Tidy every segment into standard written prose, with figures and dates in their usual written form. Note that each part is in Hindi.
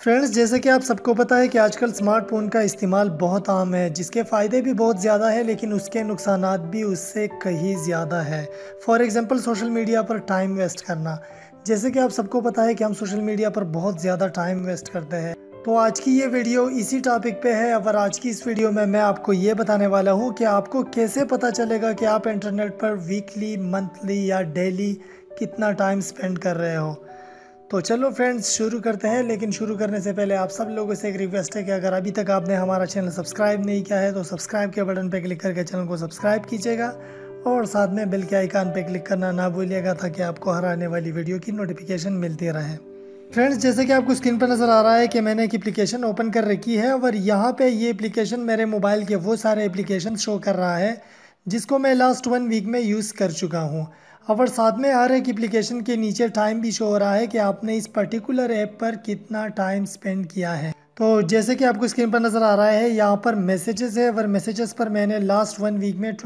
फ्रेंड्स, जैसे कि आप सबको पता है कि आजकल स्मार्टफ़ोन का इस्तेमाल बहुत आम है, जिसके फ़ायदे भी बहुत ज़्यादा है लेकिन उसके नुकसानात भी उससे कहीं ज़्यादा है। फॉर एग्ज़ाम्पल सोशल मीडिया पर टाइम वेस्ट करना। जैसे कि आप सबको पता है कि हम सोशल मीडिया पर बहुत ज़्यादा टाइम वेस्ट करते हैं। तो आज की ये वीडियो इसी टॉपिक पे है। और आज की इस वीडियो में मैं आपको ये बताने वाला हूँ कि आपको कैसे पता चलेगा कि आप इंटरनेट पर वीकली, मंथली या डेली कितना टाइम स्पेंड कर रहे हो। तो चलो फ्रेंड्स, शुरू करते हैं। लेकिन शुरू करने से पहले आप सब लोगों से एक रिक्वेस्ट है कि अगर अभी तक आपने हमारा चैनल सब्सक्राइब नहीं किया है तो सब्सक्राइब के बटन पर क्लिक करके चैनल को सब्सक्राइब कीजिएगा और साथ में बेल के आइकन पर क्लिक करना ना भूलिएगा ताकि आपको हर आने वाली वीडियो की नोटिफिकेशन मिलती रहे। फ्रेंड्स, जैसे कि आपको स्क्रीन पर नज़र आ रहा है कि मैंने एक एप्लीकेशन ओपन कर रखी है और यहाँ पे ये एप्लीकेशन मेरे मोबाइल के वो सारे एप्लीकेशन शो कर रहा है जिसको मैं लास्ट 1 वीक में यूज़ कर चुका हूँ। और साथ में हर एक एप्लीकेशन के नीचे टाइम भी शो हो रहा है कि आपने इस पर्टिकुलर ऐप पर कितना टाइम स्पेंड किया है। तो जैसे कि आपको स्क्रीन पर नज़र आ रहा है, यहाँ पर मैसेजेस है और मैसेजेस पर मैंने लास्ट 1 वीक में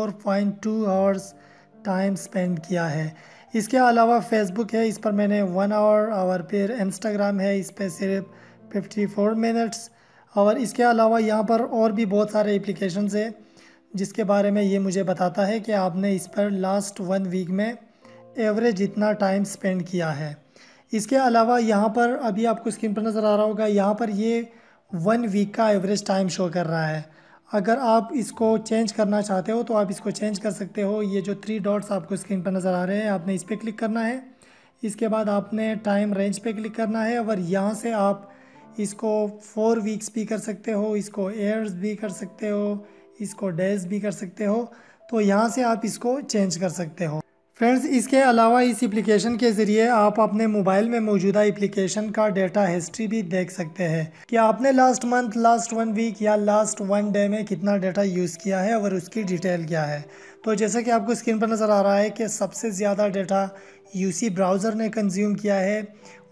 24.2 आवर्स टाइम स्पेंड किया है। इसके अलावा फेसबुक है, इस पर मैंने 1 आवर, और फिर इंस्टाग्राम है, इस पर सिर्फ 54 मिनट्स। और इसके अलावा यहाँ पर और भी बहुत सारे एप्लीकेशंस है जिसके बारे में ये मुझे बताता है कि आपने इस पर लास्ट 1 वीक में एवरेज इतना टाइम स्पेंड किया है। इसके अलावा यहाँ पर अभी आपको स्क्रीन पर नज़र आ रहा होगा, यहाँ पर ये 1 वीक का एवरेज टाइम शो कर रहा है। अगर आप इसको चेंज करना चाहते हो तो आप इसको चेंज कर सकते हो। ये जो 3 डॉट्स आपको स्क्रीन पर नज़र आ रहे हैं, आपने इस पर क्लिक करना है। इसके बाद आपने टाइम रेंज पे क्लिक करना है और यहाँ से आप इसको 4 वीक्स भी कर सकते हो, इसको ईयर्स भी कर सकते हो, इसको डेज भी कर सकते हो। तो यहाँ से आप इसको चेंज कर सकते हो। फ्रेंड्स, इसके अलावा इस एप्लीकेशन के ज़रिए आप अपने मोबाइल में मौजूदा एप्लीकेशन का डेटा हिस्ट्री भी देख सकते हैं कि आपने लास्ट मंथ, लास्ट 1 वीक या लास्ट 1 डे में कितना डेटा यूज़ किया है और उसकी डिटेल क्या है। तो जैसे कि आपको स्क्रीन पर नज़र आ रहा है कि सबसे ज़्यादा डेटा यूसी ब्राउज़र ने कंज्यूम किया है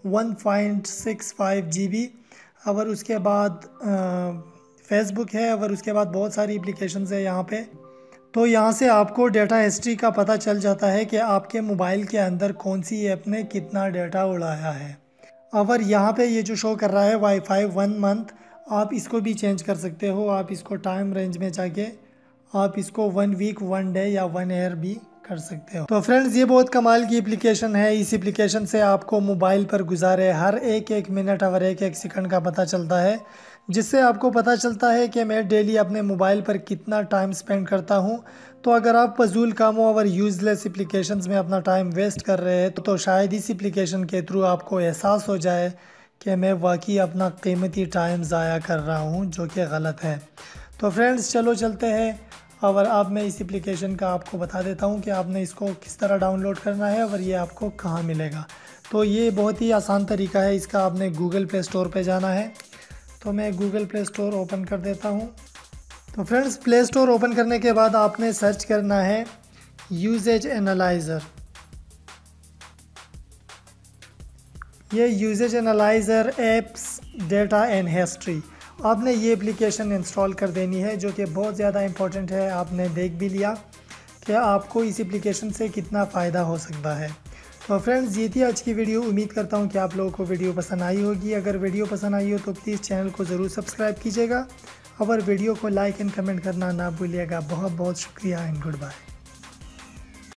1.65 GB। और उसके बाद फेसबुक है और उसके बाद बहुत सारी एप्लीकेशंस है यहाँ पे। तो यहाँ से आपको डेटा हिस्ट्री का पता चल जाता है कि आपके मोबाइल के अंदर कौन सी ऐप ने कितना डेटा उड़ाया है। और यहाँ पे ये जो शो कर रहा है वाईफाई 1 मंथ, आप इसको भी चेंज कर सकते हो। आप इसको टाइम रेंज में जाके आप इसको 1 वीक, 1 डे या 1 ईयर भी कर सकते हो। तो फ्रेंड्स, ये बहुत कमाल की एप्लीकेशन है। इस एप्लीकेशन से आपको मोबाइल पर गुजारे हर एक मिनट और एक सेकंड का पता चलता है, जिससे आपको पता चलता है कि मैं डेली अपने मोबाइल पर कितना टाइम स्पेंड करता हूँ। तो अगर आप फजूल कामों और यूज़लेस एप्लीकेशंस में अपना टाइम वेस्ट कर रहे हैं तो शायद इस एप्लीकेशन के थ्रू आपको एहसास हो जाए कि मैं वाकई अपना कीमती टाइम ज़ाया कर रहा हूँ, जो कि गलत है। तो फ्रेंड्स, चलो चलते हैं। और अब मैं इस एप्लीकेशन का आपको बता देता हूँ कि आपने इसको किस तरह डाउनलोड करना है और ये आपको कहाँ मिलेगा। तो ये बहुत ही आसान तरीका है इसका। आपने गूगल प्ले स्टोर पे जाना है। तो मैं गूगल प्ले स्टोर ओपन कर देता हूँ। तो फ्रेंड्स, प्ले स्टोर ओपन करने के बाद आपने सर्च करना है यूजेज एनालाइज़र। ये usage analyser apps data and history, आपने ये एप्लीकेशन इंस्टॉल कर देनी है, जो कि बहुत ज़्यादा इंपॉर्टेंट है। आपने देख भी लिया कि आपको इस एप्लीकेशन से कितना फ़ायदा हो सकता है। तो फ्रेंड्स, ये थी आज की वीडियो। उम्मीद करता हूँ कि आप लोगों को वीडियो पसंद आई होगी। अगर वीडियो पसंद आई हो तो प्लीज़ चैनल को ज़रूर सब्सक्राइब कीजिएगा और वीडियो को लाइक एंड कमेंट करना ना भूलिएगा। बहुत बहुत शुक्रिया एंड गुड बाय।